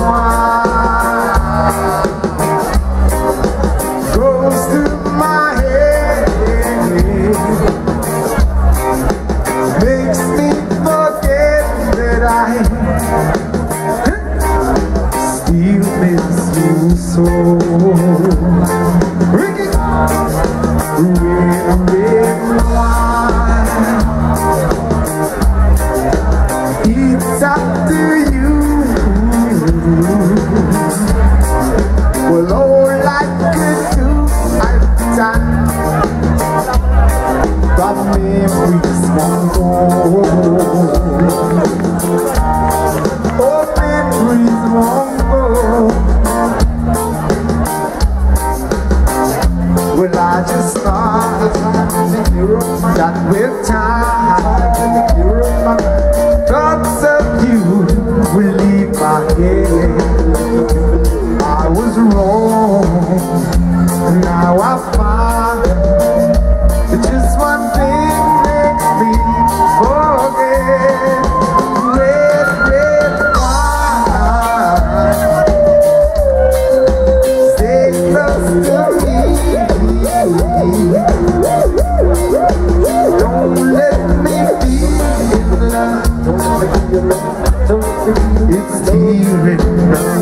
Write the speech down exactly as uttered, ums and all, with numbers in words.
goes through my head, makes me forget that I still miss you so. Ricky, red, red wine, it's up to you. Well, all I could do at the time, but memories won't go. Oh, memories won't go. Well, I just thought that with time, thoughts of you will leave my head. I was wrong, now I find that just one thing makes me forget. Red, red wine, stay close to me. Don't let me be in love. It's tearing up.